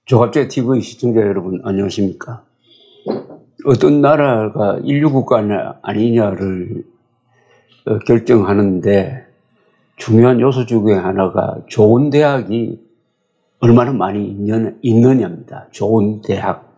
조갑제 TV 시청자 여러분 안녕하십니까? 어떤 나라가 인류국가 아니냐를 결정하는데 중요한 요소 중에 하나가 좋은 대학이 얼마나 많이 있느냐입니다. 좋은 대학.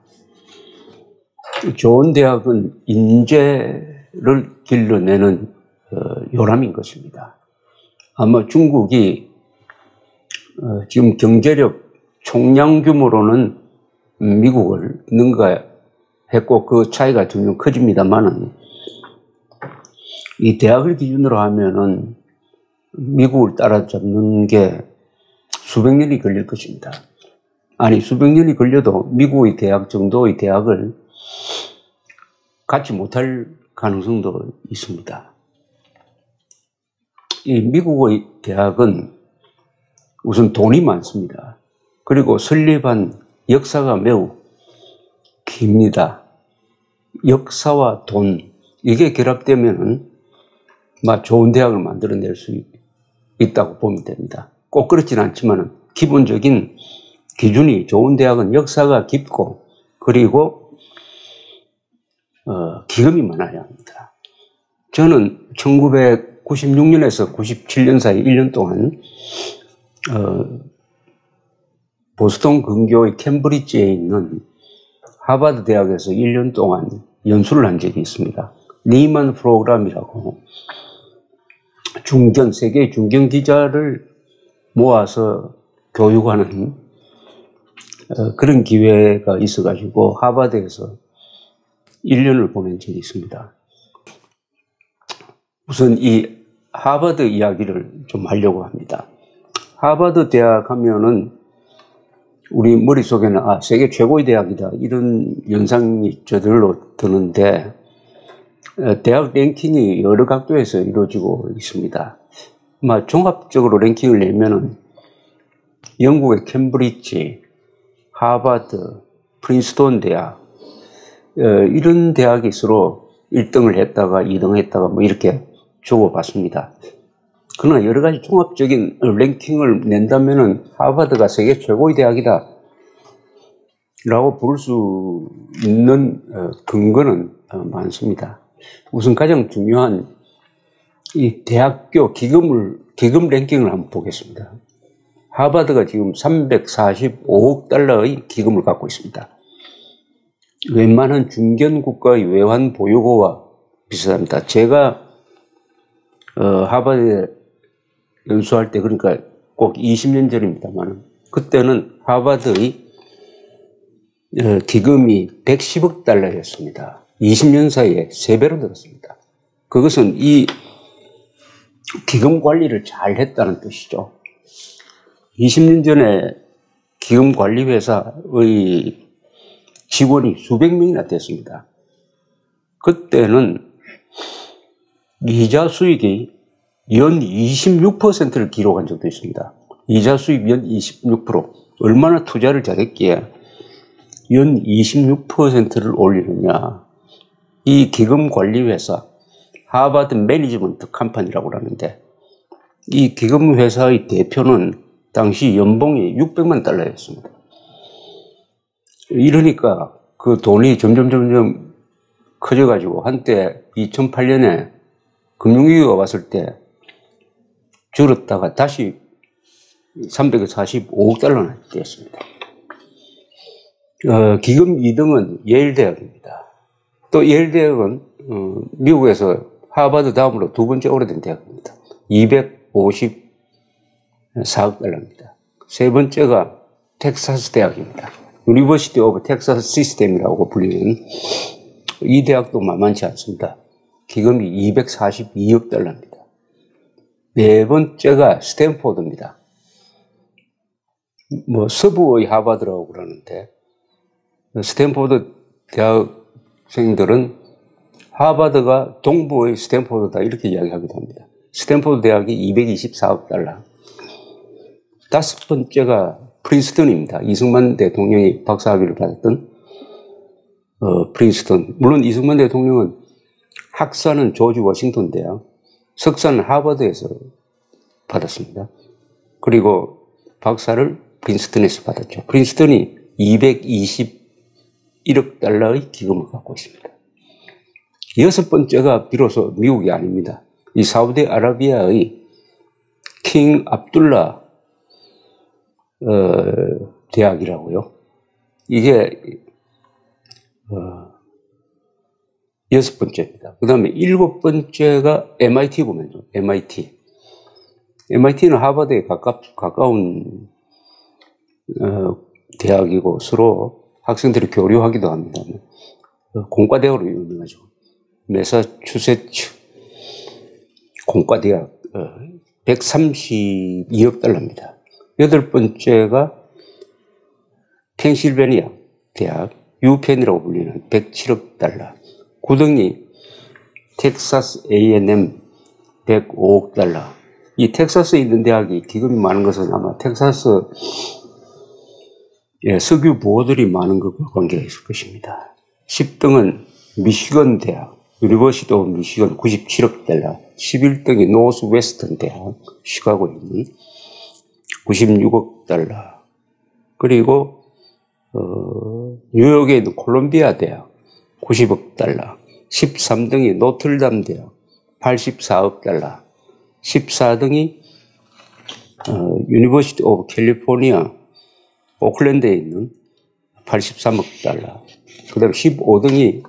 좋은 대학은 인재를 길러내는 요람인 것입니다. 아마 중국이 지금 경제력 총량 규모로는 미국을 능가했고 그 차이가 점점 커집니다만은 이 대학을 기준으로 하면은 미국을 따라잡는 게 수백 년이 걸릴 것입니다. 아니 수백 년이 걸려도 미국의 대학 정도의 대학을 갖지 못할 가능성도 있습니다. 이 미국의 대학은 우선 돈이 많습니다. 그리고 설립한 역사가 매우 깁니다. 역사와 돈, 이게 결합되면은 좋은 대학을 만들어낼 수 있다고 보면 됩니다. 꼭 그렇지는 않지만 기본적인 기준이 좋은 대학은 역사가 깊고 그리고 기금이 많아야 합니다. 저는 1996년에서 97년 사이 1년 동안 보스턴 근교의 캠브리지에 있는 하버드 대학에서 1년 동안 연수를 한 적이 있습니다. 리만 프로그램이라고 세계 중견 기자를 모아서 교육하는 그런 기회가 있어가지고 하버드에서 1년을 보낸 적이 있습니다. 우선 이 하버드 이야기를 좀 하려고 합니다. 하버드 대학 하면은 우리 머릿속에는 세계 최고의 대학이다 이런 연상이 저절로 드는데 대학 랭킹이 여러 각도에서 이루어지고 있습니다. 종합적으로 랭킹을 내면은 영국의 캠브리지, 하버드, 프린스턴 대학 이런 대학이 서로 1등을 했다가 2등 했다가 이렇게 주고받습니다. 그러나 여러 가지 종합적인 랭킹을 낸다면은 하버드가 세계 최고의 대학이다 라고 부를 수 있는 근거는 많습니다. 우선 가장 중요한 이 대학교 기금 랭킹을 한번 보겠습니다. 하버드가 지금 345억 달러의 기금을 갖고 있습니다. 웬만한 중견 국가의 외환 보유고와 비슷합니다. 제가 하버드에 연수할 때, 그러니까 꼭 20년 전입니다만, 그때는 하버드의 기금이 110억 달러였습니다. 20년 사이에 3배로 늘었습니다. 그것은 이 기금 관리를 잘 했다는 뜻이죠. 20년 전에 기금 관리 회사의 직원이 수백 명이나 됐습니다. 그때는 이자 수익이 연 26%를 기록한 적도 있습니다. 이자 수익 연 26%. 얼마나 투자를 잘했기에 연 26%를 올리느냐. 이 기금관리회사, 하버드 매니지먼트 컴퍼니라고 하는데 이 기금회사의 대표는 당시 연봉이 600만 달러였습니다. 이러니까 그 돈이 점점 커져가지고 한때 2008년에 금융위기가 왔을 때 줄었다가 다시 345억 달러나 되었습니다. 기금 2등은 예일 대학입니다. 또 예일 대학은 미국에서 하버드 다음으로 두 번째 오래된 대학입니다. 254억 달러입니다. 세 번째가 텍사스 대학입니다. 유니버시티 오브 텍사스 시스템이라고 불리는 이 대학도 만만치 않습니다. 기금이 242억 달러입니다. 네 번째가 스탠포드입니다. 서부의 하버드라고 그러는데 스탠포드 대학생들은 하버드가 동부의 스탠포드다 이렇게 이야기하기도 합니다. 스탠포드 대학이 224억 달러. 다섯 번째가 프린스턴입니다. 이승만 대통령이 박사학위를 받았던 프린스턴. 물론 이승만 대통령은 학사는 조지 워싱턴 대학, 석사는 하버드에서 받았습니다. 그리고 박사를 프린스턴에서 받았죠. 프린스턴이 221억 달러의 기금을 갖고 있습니다. 여섯 번째가 비로소 미국이 아닙니다. 이 사우디아라비아의 킹 압둘라 대학이라고요. 이게 여섯 번째입니다. 그 다음에 일곱 번째가 MIT 보면요. MIT는 하버드에 가까운 대학이고 서로 학생들이 교류하기도 합니다. 공과대학으로 유명하죠. 매사추세츠 공과대학 132억 달러입니다. 여덟 번째가 펜실베니아 대학 유펜이라고 불리는 107억 달러. 구등이 텍사스 A&M 105억 달러. 이 텍사스에 있는 대학이 기금이 많은 것은 아마 텍사스 석유 부호들이 많은 것과 관계가 있을 것입니다. 10등은 미시건 대학 유니버시티 오브 미시건 97억 달러. 11등이 노스 웨스턴 대학 시카고에 있는 96억 달러. 그리고 뉴욕에 있는 콜롬비아 대학 90억 달러. 13등이 노틀담 대학 84억 달러. 14등이 유니버시티 오브 캘리포니아 오클랜드에 있는 83억 달러. 그 다음에 15등이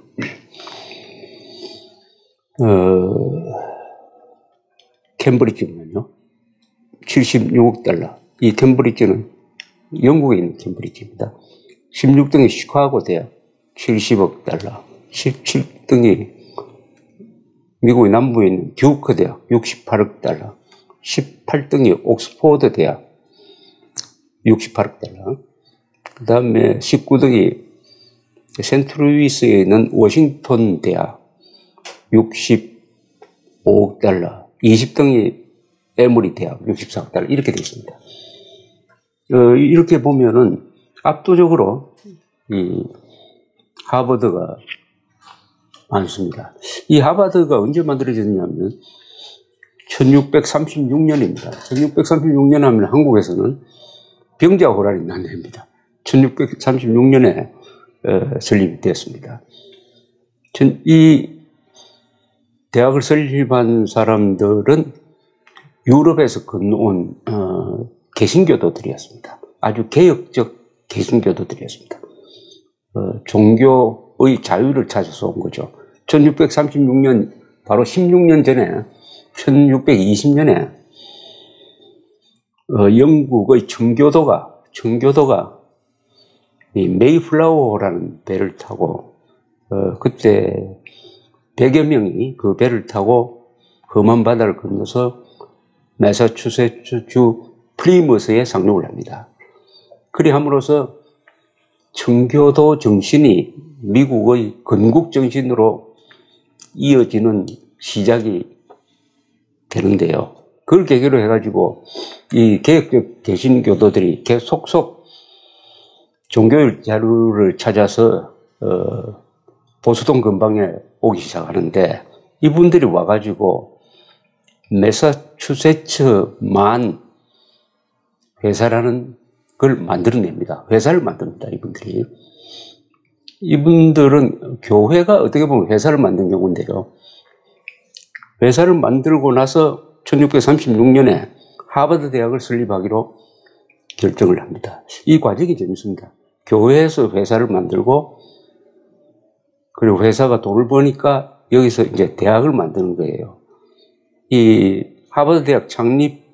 캠브리지군요. 76억 달러. 이 캠브리지는 영국에 있는 캠브리지입니다. 16등이 시카고 대학 70억 달러. 17등이 미국의 남부에 있는 듀크 대학 68억 달러. 18등이 옥스포드 대학 68억 달러. 그 다음에 19등이 센트루이스에 있는 워싱턴 대학 65억 달러. 20등이 에머리 대학 64억 달러. 이렇게 되어 있습니다. 이렇게 보면은 압도적으로 이 하버드가 많습니다. 이 하버드가 언제 만들어졌냐면 1636년입니다. 1636년 하면 한국에서는 병자호란이 난 해입니다. 1636년에 설립이 되었습니다. 이 대학을 설립한 사람들은 유럽에서 건너온 개신교도들이었습니다. 아주 개혁적 개신교도들이었습니다. 종교의 자유를 찾아서 온 거죠. 1636년 바로 16년 전에 1620년에 영국의 청교도가 이 메이플라워라는 배를 타고 그때 100여 명이 그 배를 타고 험한 바다를 건너서 매사추세츠주 플리머스에 상륙을 합니다. 그리 함으로써 청교도 정신이 미국의 건국 정신으로 이어지는 시작이 되는데요. 그걸 계기로 해가지고 이 개혁적 개신교도들이 속속 종교의 자유를 찾아서 보수동 근방에 오기 시작하는데 이분들이 와가지고 매사추세츠만 회사라는 걸 만들어냅니다. 회사를 만듭니다. 이분들은 교회가 어떻게 보면 회사를 만든 경우인데요. 회사를 만들고 나서 1636년에 하버드 대학을 설립하기로 결정을 합니다. 이 과정이 재밌습니다. 교회에서 회사를 만들고 그리고 회사가 돈을 버니까 여기서 이제 대학을 만드는 거예요. 이 하버드 대학 창립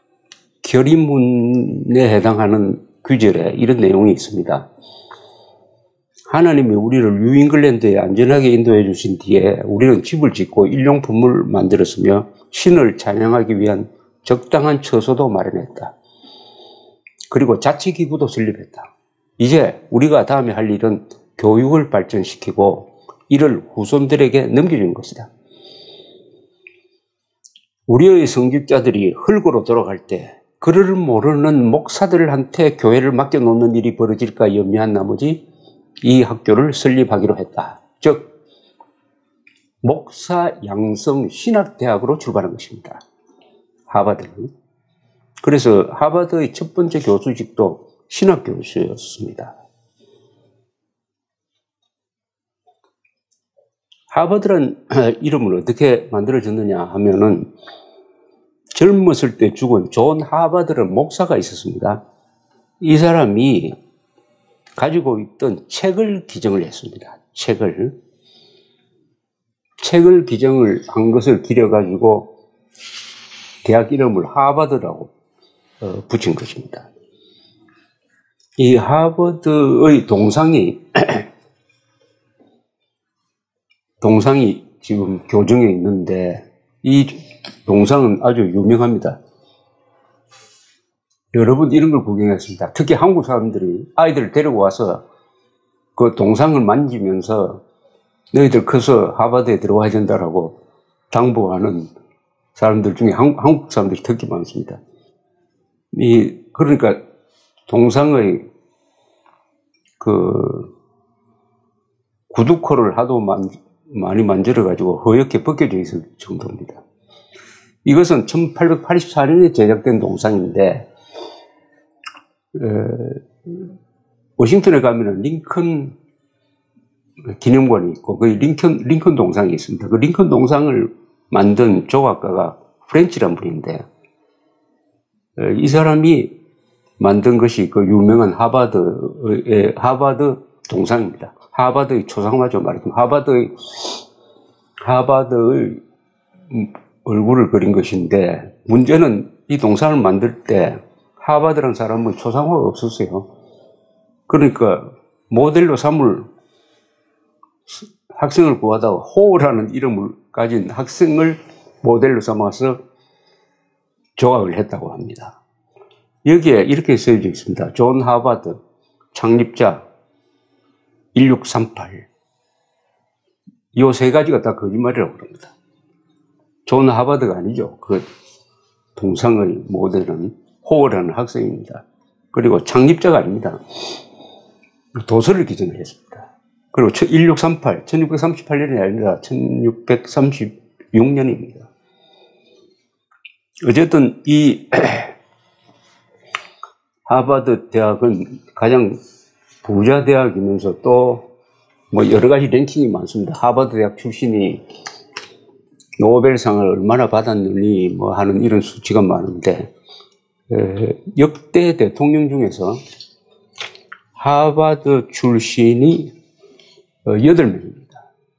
결의문에 해당하는 규절에 이런 내용이 있습니다. 하나님이 우리를 뉴잉글랜드에 안전하게 인도해 주신 뒤에 우리는 집을 짓고 일용품을 만들었으며 신을 찬양하기 위한 적당한 처소도 마련했다. 그리고 자치기구도 설립했다. 이제 우리가 다음에 할 일은 교육을 발전시키고 이를 후손들에게 넘겨주는 것이다. 우리의 성직자들이 흙으로 돌아갈 때 그를 모르는 목사들한테 교회를 맡겨놓는 일이 벌어질까 염려한 나머지 이 학교를 설립하기로 했다. 즉 목사 양성 신학대학으로 출발한 것입니다. 하버드는. 그래서 하버드의 첫 번째 교수직도 신학교수였습니다. 하버드란 이름을 어떻게 만들어졌느냐 하면은 젊었을 때 죽은 존 하버드라는 목사가 있었습니다. 이 사람이 가지고 있던 책을 기증을 했습니다. 책을 기증을 한 것을 기려가지고 대학 이름을 하버드라고 붙인 것입니다. 이 하버드의 동상이 지금 교정에 있는데 이 동상은 아주 유명합니다. 여러분 이런 걸 구경했습니다. 특히 한국 사람들이 아이들을 데리고 와서 그 동상을 만지면서 너희들 커서 하버드에 들어와야 된다라고 당부하는 사람들 중에 한국 사람들이 특히 많습니다. 그러니까 동상의 그 구두코를 하도 많이 만들어가지고 허옇게 벗겨져 있을 정도입니다. 이것은 1884년에 제작된 동상인데, 워싱턴에 가면은 링컨 기념관이 있고, 그 링컨 동상이 있습니다. 그 링컨 동상을 만든 조각가가 프렌치란 분인데, 이 사람이 만든 것이 그 유명한 하버드 동상입니다. 하버드의 초상화죠. 말하자면 하버드의 얼굴을 그린 것인데, 문제는 이 동상을 만들 때 하버드라는 사람은 초상화가 없었어요. 그러니까 모델로 삼을 학생을 구하다가 호우라는 이름을 가진 학생을 모델로 삼아서 조각을 했다고 합니다. 여기에 이렇게 쓰여져 있습니다. 존 하버드 창립자 1638. 이 세 가지가 다 거짓말이라고 그럽니다. 존 하버드가 아니죠. 그 동상의 모델은 호우라는 학생입니다. 그리고 창립자가 아닙니다. 도서를 기증을 했습니다. 그리고 1638년이 아니라 1636년입니다. 어쨌든 이 하버드 대학은 가장 부자 대학이면서 또 뭐 여러 가지 랭킹이 많습니다. 하버드 대학 출신이 노벨상을 얼마나 받았느니 뭐 하는 이런 수치가 많은데, 역대 대통령 중에서 하버드 출신이 8명입니다.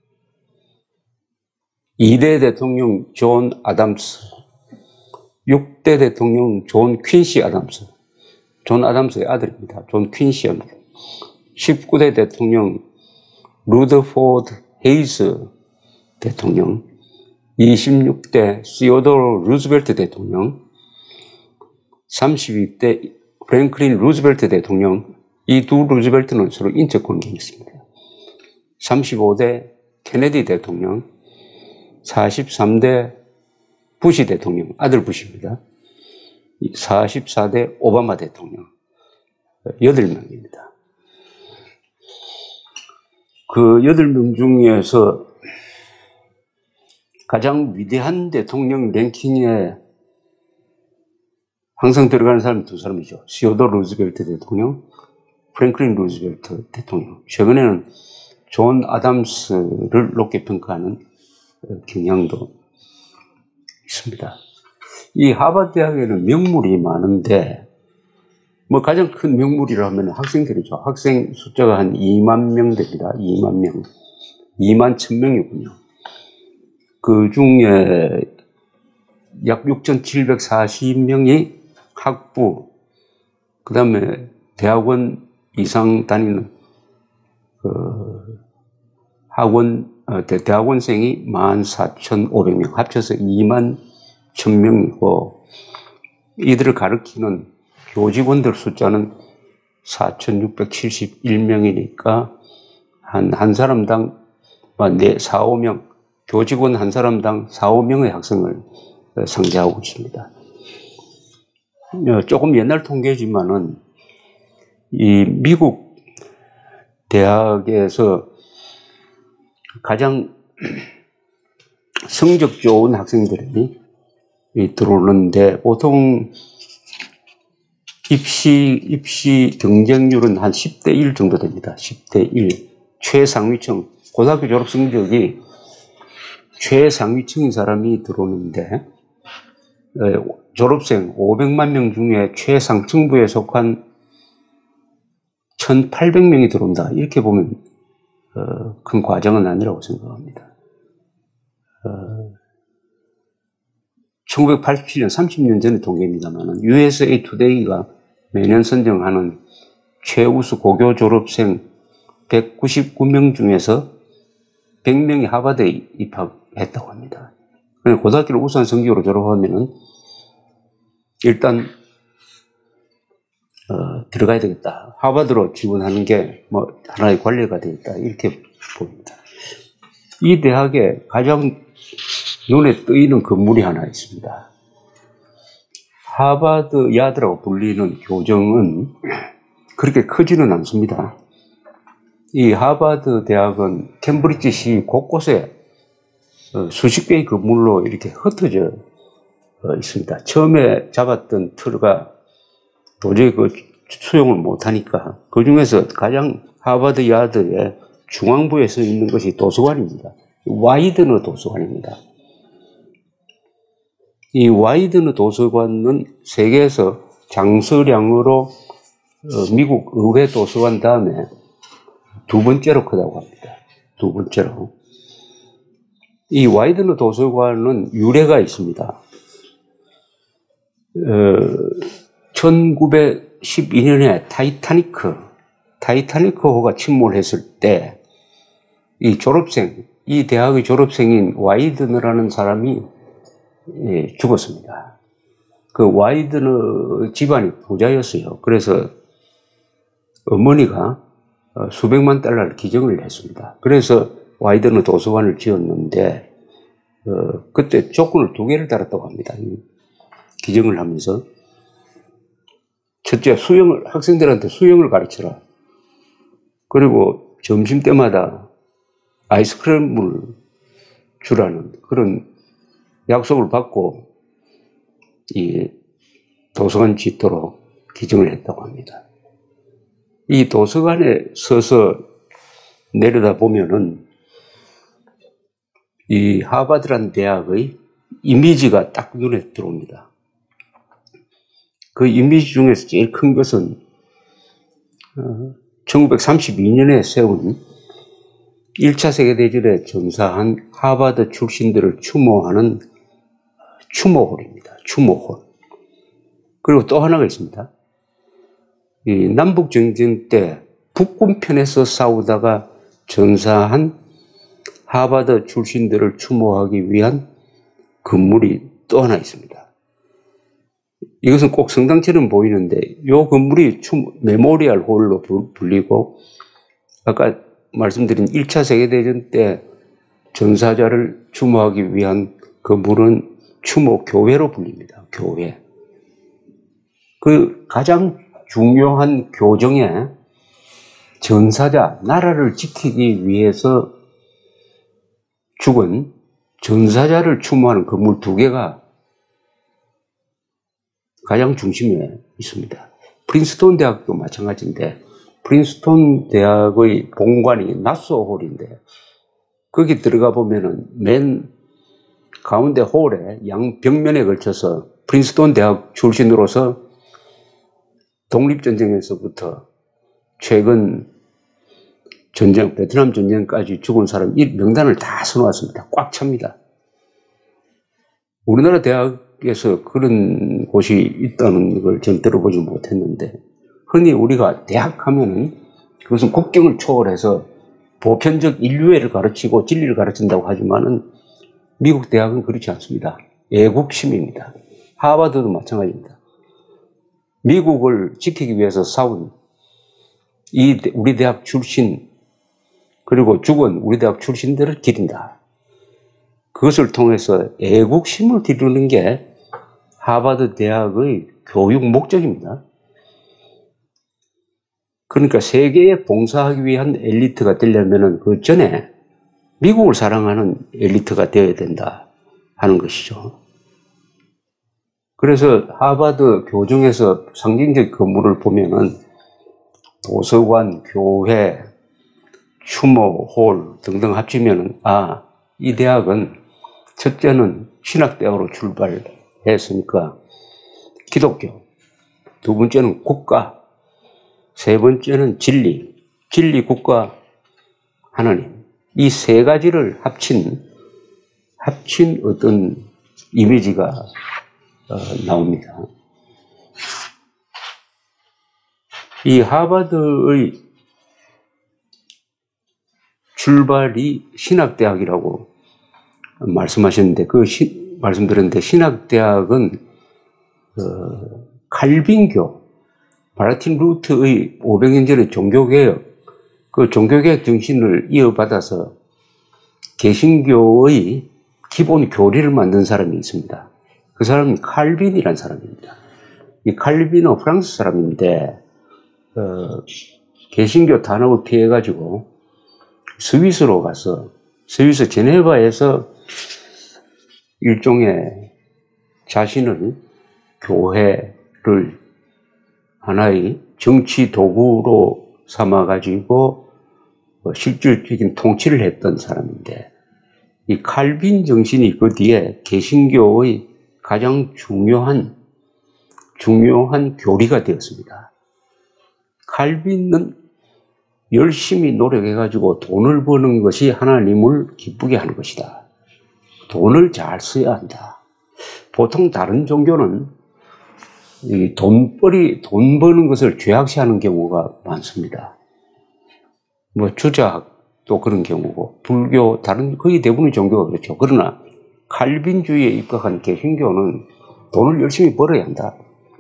2대 대통령 존 아담스, 6대 대통령 존 퀸시 아담스, 존 아담스의 아들입니다. 존 퀸시입니다. 19대 대통령 루더포드 헤이즈 대통령, 26대 시오도르 루즈벨트 대통령, 32대 프랭클린 루즈벨트 대통령, 이 두 루즈벨트는 서로 인적 관계가 있습니다. 35대 케네디 대통령, 43대 부시 대통령, 아들 부시입니다. 44대 오바마 대통령, 8명입니다. 그 8명 중에서 가장 위대한 대통령 랭킹에 항상 들어가는 사람이 두 사람이죠. 시오도르 루즈벨트 대통령, 프랭클린 루즈벨트 대통령. 최근에는 존 아담스를 높게 평가하는 경향도 있습니다. 이 하버드 대학에는 명물이 많은데, 뭐 가장 큰 명물이라면 학생들이죠. 학생 숫자가 한 2만 명 됩니다. 2만 명. 2만 1000명이군요. 그 중에 약 6,740명이 학부, 그 다음에 대학원 이상 다니는 대학원생이 14,500명, 합쳐서 2만 1000명이고, 이들을 가르치는 교직원들 숫자는 4,671명이니까 한 사람당 4, 5명, 교직원 한 사람당 4, 5명의 학생을 상대하고 있습니다. 조금 옛날 통계지만은 이 미국 대학에서 가장 성적 좋은 학생들이 들어오는데, 보통 입시 경쟁률은 한 10대 1 정도 됩니다. 10대 1. 최상위층, 고등학교 졸업 성적이 최상위층인 사람이 들어오는데 졸업생 500만 명 중에 최상층부에 속한 1,800명이 들어온다. 이렇게 보면 큰 과정은 아니라고 생각합니다. 1987년 30년 전의 통계입니다만 USA Today가 매년 선정하는 최우수 고교 졸업생 199명 중에서 100명이 하버드에 입학했다고 합니다. 고등학교를 우수한 성적으로 졸업하면은 일단 들어가야 되겠다. 하버드로 지원하는 게 뭐 하나의 관례가 되겠다. 이렇게 봅니다. 이 대학에 가장 눈에 띄는 건물이 하나 있습니다. 하버드 야드라고 불리는 교정은 그렇게 크지는 않습니다. 이 하버드 대학은 캠브리지시 곳곳에 수십 개의 건물로 이렇게 흩어져 있습니다. 처음에 잡았던 틀가 도저히 그 수용을 못하니까 그 중에서 가장 하버드 야드의 중앙부에 서 있는 것이 도서관입니다. 와이드너 도서관입니다. 이 와이드너 도서관은 세계에서 장서량으로 미국 의회 도서관 다음에 두 번째로 크다고 합니다. 두 번째로. 이 와이드너 도서관은 유래가 있습니다. 1912년에 타이타니크호가 침몰했을 때 이 졸업생, 이 대학의 졸업생인 와이드너라는 사람이 죽었습니다. 그 와이드너 집안이 부자였어요. 그래서 어머니가 수백만 달러를 기증을 했습니다. 그래서 와이드너 도서관을 지었는데 그때 조건을 두 개를 달았다고 합니다. 기증을 하면서 첫째, 학생들한테 수영을 가르쳐라. 그리고 점심때마다 아이스크림을 주라는 그런 약속을 받고 이 도서관 짓도록 기증을 했다고 합니다. 이 도서관에 서서 내려다 보면은 이 하버드라는 대학의 이미지가 딱 눈에 들어옵니다. 그 이미지 중에서 제일 큰 것은 1932년에 세운 1차 세계대전에 전사한 하버드 출신들을 추모하는 추모홀입니다. 추모홀. 그리고 또 하나가 있습니다. 이 남북전쟁 때 북군편에서 싸우다가 전사한 하버드 출신들을 추모하기 위한 건물이 또 하나 있습니다. 이것은 꼭 성당처럼 보이는데 이 건물이 메모리얼 홀로 불리고 아까 말씀드린 1차 세계대전 때 전사자를 추모하기 위한 건물은 추모교회로 불립니다. 교회. 그 가장 중요한 교정에 전사자, 나라를 지키기 위해서 죽은 전사자를 추모하는 건물 두 개가 가장 중심에 있습니다. 프린스턴 대학도 마찬가지인데 프린스턴 대학의 본관이 나소홀인데 거기 들어가 보면은 맨 가운데 홀에 양 벽면에 걸쳐서 프린스턴 대학 출신으로서 독립전쟁에서부터 최근 전쟁, 베트남 전쟁까지 죽은 사람 이 명단을 다 써놓았습니다. 꽉 찹니다. 우리나라 대학에서 그런 곳이 있다는 걸 전 들어보지 못했는데 흔히 우리가 대학 하면은 그것은 국경을 초월해서 보편적 인류애를 가르치고 진리를 가르친다고 하지만은 미국 대학은 그렇지 않습니다. 애국심입니다. 하버드도 마찬가지입니다. 미국을 지키기 위해서 싸운 우리 대학 출신 그리고 죽은 우리 대학 출신들을 기린다. 그것을 통해서 애국심을 기르는 게 하버드 대학의 교육 목적입니다. 그러니까 세계에 봉사하기 위한 엘리트가 되려면 그 전에 미국을 사랑하는 엘리트가 되어야 된다 하는 것이죠. 그래서 하버드 교정에서 상징적 건물을 보면은 도서관, 교회, 추모홀 등등 합치면은 이 대학은 첫째는 신학대학으로 출발했으니까 기독교, 두 번째는 국가, 세 번째는 진리, 국가, 하나님. 이 세 가지를 합친 어떤 이미지가 나옵니다. 이 하버드의 출발이 신학대학이라고 말씀하셨는데, 말씀드렸는데, 신학대학은, 칼빈교, 마르틴 루트의 500년 전의 종교개혁, 그 종교개혁 정신을 이어받아서 개신교의 기본 교리를 만든 사람이 있습니다. 그 사람은 칼빈이라는 사람입니다. 이 칼빈은 프랑스 사람인데, 개신교 탄압을 피해가지고 스위스로 가서, 스위스 제네바에서 일종의 자신을 교회를 하나의 정치 도구로 삼아가지고 실질적인 통치를 했던 사람인데, 이 칼빈 정신이 그 뒤에 개신교의 가장 중요한 교리가 되었습니다. 칼빈은 열심히 노력해가지고 돈을 버는 것이 하나님을 기쁘게 하는 것이다. 돈을 잘 써야 한다. 보통 다른 종교는 이 돈 버는 것을 죄악시하는 경우가 많습니다. 뭐 주자도 그런 경우고, 불교, 거의 대부분의 종교가 그렇죠. 그러나 칼빈주의에 입각한 개신교는 돈을 열심히 벌어야 한다.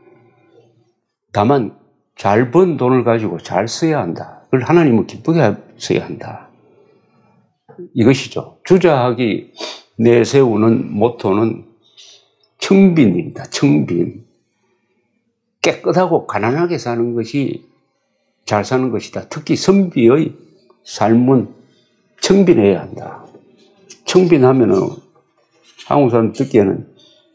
다만 잘 번 돈을 가지고 잘 써야 한다. 그걸 하나님을 기쁘게 써야 한다. 이것이죠. 주자학이 내세우는 모토는 청빈입니다. 청빈. 깨끗하고 가난하게 사는 것이 잘 사는 것이다. 특히 선비의 삶은 청빈해야 한다. 청빈하면은 한국 사람 듣기에는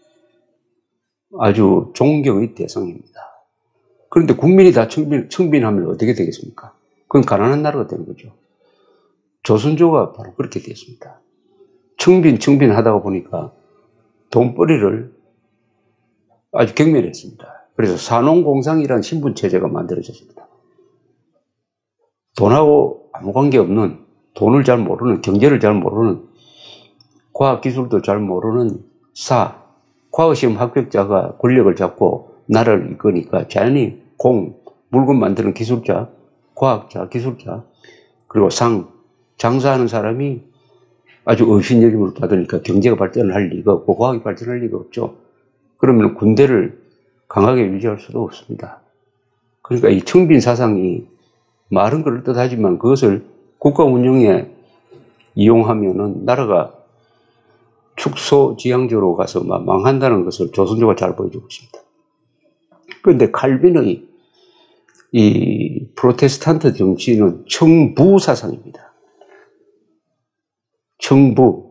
아주 존경의 대상입니다. 그런데 국민이 다 청빈하면 어떻게 되겠습니까? 그건 가난한 나라가 되는 거죠. 조선조가 바로 그렇게 됐습니다. 청빈하다가 보니까 돈벌이를 아주 경멸했습니다. 그래서 산업공상이라는 신분체제가 만들어졌습니다. 돈하고 아무 관계없는, 돈을 잘 모르는, 경제를 잘 모르는, 과학기술도 잘 모르는 과학시험 합격자가 권력을 잡고 나라를 이끄니까 자연히 물건 만드는 기술자, 과학자, 기술자, 그리고 장사하는 사람이 아주 업신여김을 받으니까 경제가 발전을 할 리가 없고 과학이 발전할 리가 없죠. 그러면 군대를 강하게 유지할 수도 없습니다. 그러니까 이 청빈 사상이 말은 그럴듯하지만 그것을 국가 운영에 이용하면은 나라가 축소지향적으로 가서 망한다는 것을 조선조가 잘 보여주고 있습니다. 그런데 칼빈의 이 프로테스탄트 정치는 청부 사상입니다. 청부.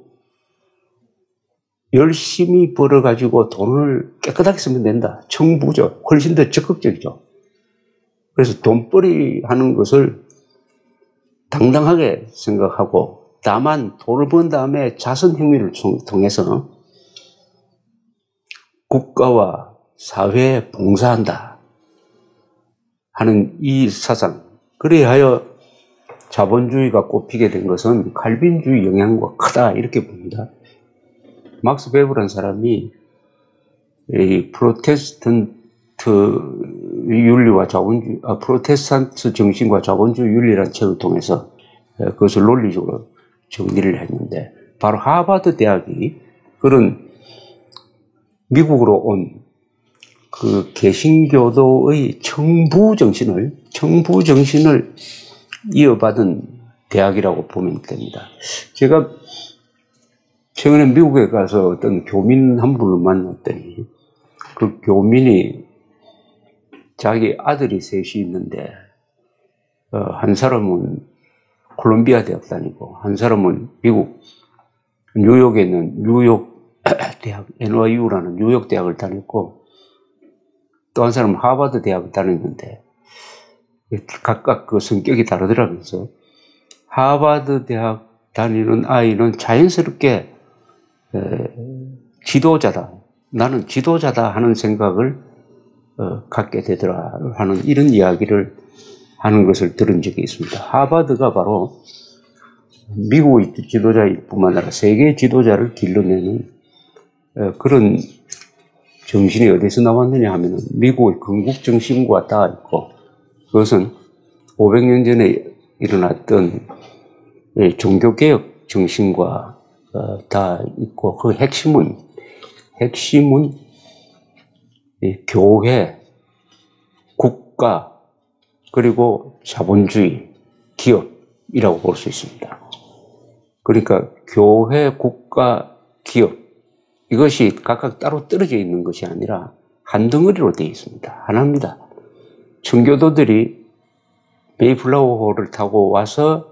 열심히 벌어가지고 돈을 깨끗하게 쓰면 된다. 청부죠. 훨씬 더 적극적이죠. 그래서 돈벌이 하는 것을 당당하게 생각하고, 다만 돈을 번 다음에 자선행위를 통해서 국가와 사회에 봉사한다 하는 이 사상. 그래야 자본주의가 꼽히게 된 것은 칼빈주의 영향과 크다, 이렇게 봅니다. 막스 베버라는 사람이 이 프로테스탄트 윤리와 프로테스탄트 정신과 자본주의 윤리라는 책을 통해서 그것을 논리적으로 정리를 했는데, 바로 하버드 대학이 그런 미국으로 온 그 개신교도의 청부 정신을 이어받은 대학이라고 보면 됩니다. 제가 최근에 미국에 가서 어떤 교민 한 분을 만났더니, 그 교민이 자기 아들이 셋이 있는데, 한 사람은 콜롬비아 대학 다니고, 한 사람은 미국 뉴욕에 있는 뉴욕 대학, NYU라는 뉴욕 대학을 다녔고, 또 한 사람은 하버드 대학을 다녔는데, 각각 그 성격이 다르더라면서, 하버드 대학 다니는 아이는 자연스럽게 지도자다. 나는 지도자다 하는 생각을 갖게 되더라 하는 이런 이야기를 하는 것을 들은 적이 있습니다. 하버드가 바로 미국의 지도자일 뿐만 아니라 세계 지도자를 길러내는 그런 정신이 어디서 나왔느냐 하면 미국의 건국 정신과 닿아 있고, 그것은 500년 전에 일어났던 종교개혁 정신과 다 있고, 그 핵심은 교회, 국가, 그리고 자본주의, 기업이라고 볼 수 있습니다. 그러니까 교회, 국가, 기업, 이것이 각각 따로 떨어져 있는 것이 아니라 한 덩어리로 되어 있습니다. 하나입니다. 청교도들이 메이플라워호를 타고 와서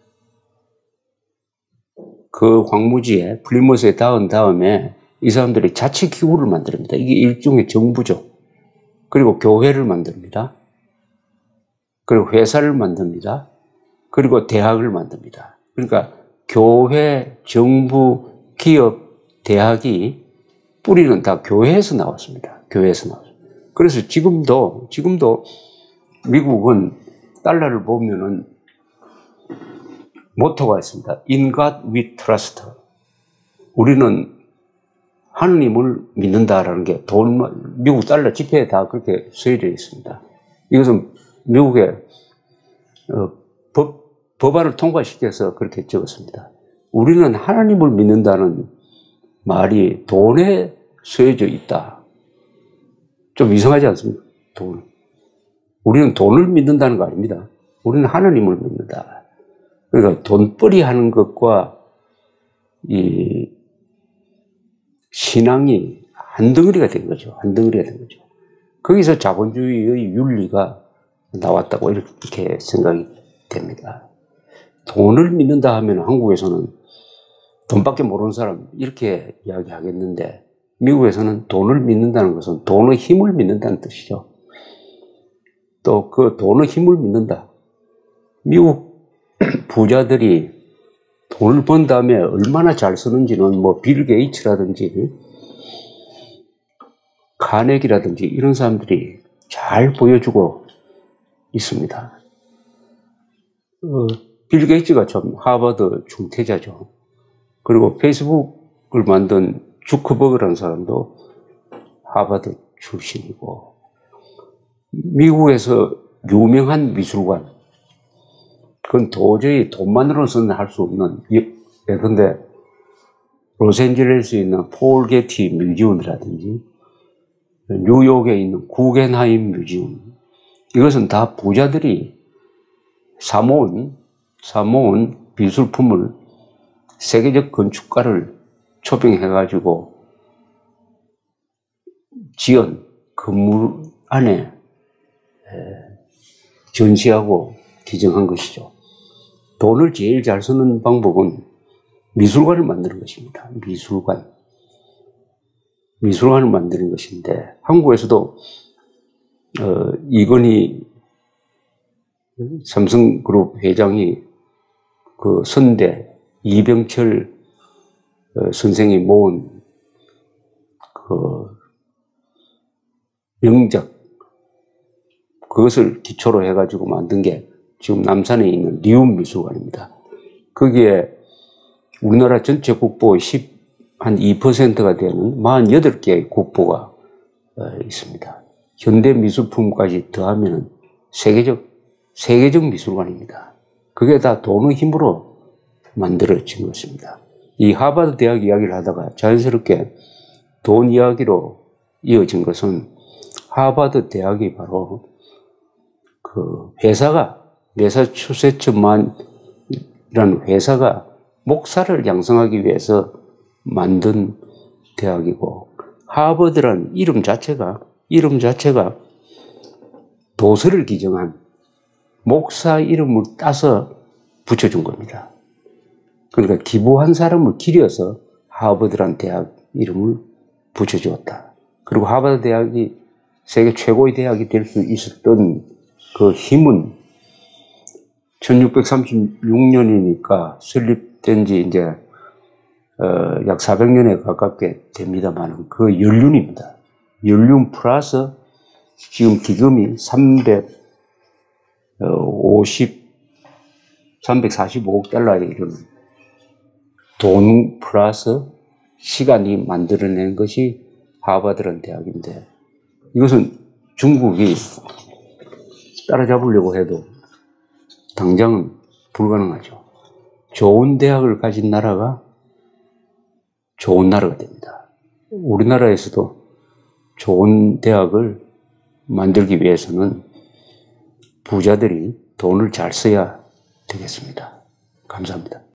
그 황무지에 플리머스에 닿은 다음에 이 사람들이 자치기구를 만듭니다. 이게 일종의 정부죠. 그리고 교회를 만듭니다. 그리고 회사를 만듭니다. 그리고 대학을 만듭니다. 그러니까 교회, 정부, 기업, 대학이 뿌리는 다 교회에서 나왔습니다. 교회에서 나왔습니다. 그래서 지금도 미국은 달러를 보면은 모토가 있습니다. In God we trust. 우리는 하느님을 믿는다라는 게 미국 달러 지폐에 다 그렇게 쓰여져 있습니다. 이것은 미국의 법안을 통과시켜서 그렇게 적었습니다. 우리는 하나님을 믿는다는 말이 돈에 쓰여져 있다. 좀 이상하지 않습니까? 돈. 우리는 돈을 믿는다는 거 아닙니다. 우리는 하나님을 믿는다. 그러니까 돈벌이 하는 것과 이 신앙이 한 덩어리가 된 거죠. 한 덩어리가 된 거죠. 거기서 자본주의의 윤리가 나왔다고 이렇게 생각이 됩니다. 돈을 믿는다 하면 한국에서는 돈밖에 모르는 사람 이렇게 이야기하겠는데, 미국에서는 돈을 믿는다는 것은 돈의 힘을 믿는다는 뜻이죠. 또 그 돈의 힘을 믿는다. 미국 부자들이 돈을 번 다음에 얼마나 잘 쓰는지는 뭐 빌 게이츠라든지 카네기라든지 이런 사람들이 잘 보여주고 있습니다. 빌 게이츠가 참 하버드 중퇴자죠. 그리고 페이스북을 만든 주커버그라는 사람도 하버드 출신이고, 미국에서 유명한 미술관, 그건 도저히 돈만으로서는 할 수 없는, 예컨대 로스앤젤레스에 있는 폴 게티 뮤지엄이라든지 뉴욕에 있는 구겐하임 뮤지엄, 이것은 다 부자들이 사모은 미술품을 세계적 건축가를 초빙해가지고 지은 건물 안에 전시하고 기증한 것이죠. 돈을 제일 잘 쓰는 방법은 미술관을 만드는 것입니다. 미술관을 만드는 것인데, 한국에서도 이건희 삼성그룹 회장이 그 선대 이병철 선생이 모은 그 명작, 그것을 기초로 해가지고 만든 게 지금 남산에 있는 리움 미술관입니다. 거기에 우리나라 전체 국보의 한 2%가 되는 48개의 국보가 있습니다. 현대 미술품까지 더하면 세계적 미술관입니다. 그게 다 돈의 힘으로 만들어진 것입니다. 이 하버드 대학 이야기를 하다가 자연스럽게 돈 이야기로 이어진 것은, 하버드 대학이 바로 그 회사가, 매사추세츠만이라는 회사가 목사를 양성하기 위해서 만든 대학이고, 하버드라는 이름 자체가 도서를 기증한 목사 이름을 따서 붙여준 겁니다. 그러니까 기부한 사람을 기려서 하버드라는 대학 이름을 붙여주었다. 그리고 하버드 대학이 세계 최고의 대학이 될 수 있었던 그 힘은 1636년이니까 설립된 지 이제 약 400년에 가깝게 됩니다만 그 연륜입니다. 연륜 플러스 지금 기금이 345억 달러에 이르는 돈 플러스 시간이 만들어낸 것이 하버드라는 대학인데, 이것은 중국이 따라잡으려고 해도 당장은 불가능하죠. 좋은 대학을 가진 나라가 좋은 나라가 됩니다. 우리나라에서도 좋은 대학을 만들기 위해서는 부자들이 돈을 잘 써야 되겠습니다. 감사합니다.